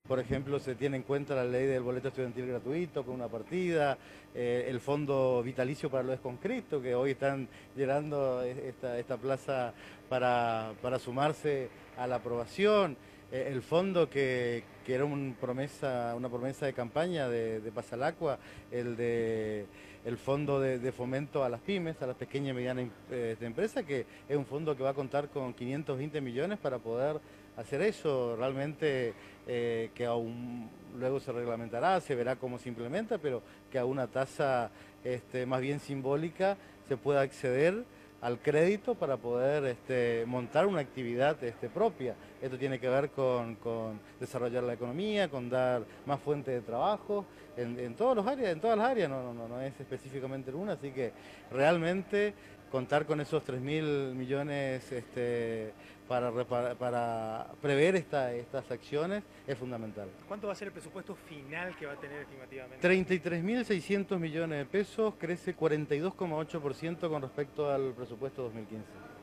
Por ejemplo, se tiene en cuenta la ley del boleto estudiantil gratuito con una partida, el fondo vitalicio para los desconscriptos, que hoy están llenando esta plaza para sumarse a la aprobación, el fondo que era una promesa de campaña de Pasalacua, el fondo de fomento a las pymes, a las pequeñas y medianas empresas, que es un fondo que va a contar con 520 millones para poder hacer eso. Realmente que aún luego se reglamentará, se verá cómo se implementa, pero que a una tasa más bien simbólica se pueda acceder al crédito para poder montar una actividad propia. Esto tiene que ver con desarrollar la economía, con dar más fuentes de trabajo en todos los áreas, en todas las áreas, no es específicamente en una, así que realmente contar con esos 3.000 millones para prever estas acciones es fundamental. ¿Cuánto va a ser el presupuesto final que va a tener estimativamente? 33.600 millones de pesos, crece 42,8% con respecto al presupuesto 2015.